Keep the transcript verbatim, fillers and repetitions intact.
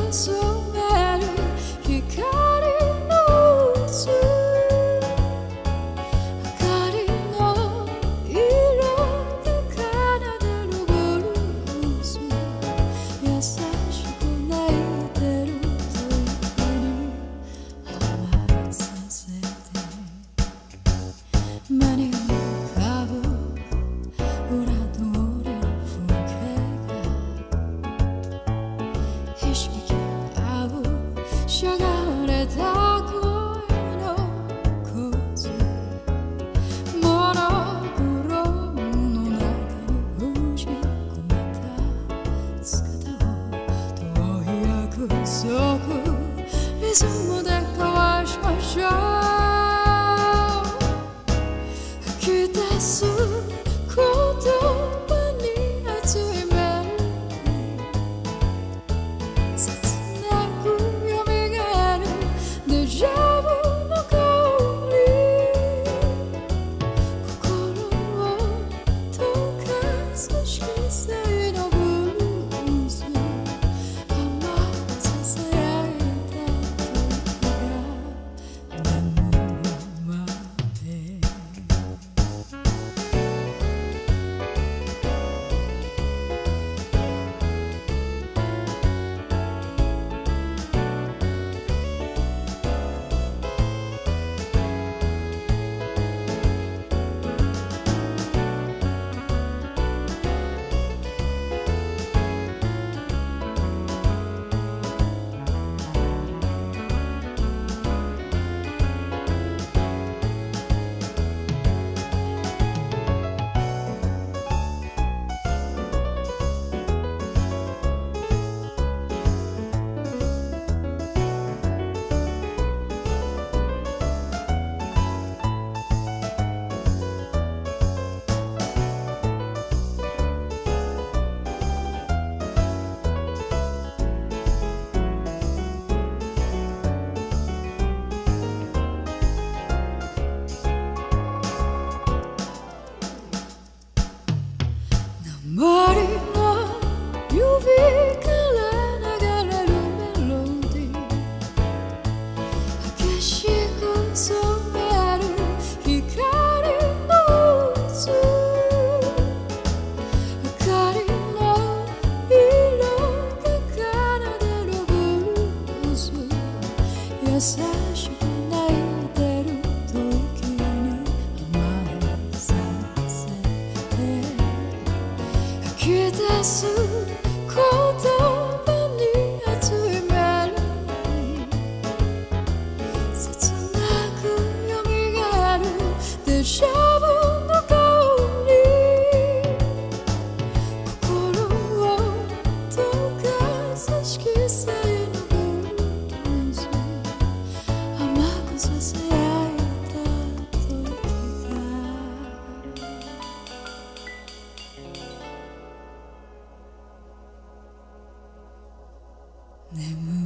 リズムで交わしましょう。吐き出す言葉に熱いメロディー、切なくよみがえるデジャブの香り、心を溶かす色彩のブルース、甘くささやい周りの指から流れるメロディー、激しく染める光の渦、明かりの色が奏でるブルース、優しく泣いてる吐息に甘えさせて、吐き出す言葉に熱いメロディー、切なくよみがえるデジャブの香り、心を溶かす色彩のブルース、甘くささやいた吐息が眠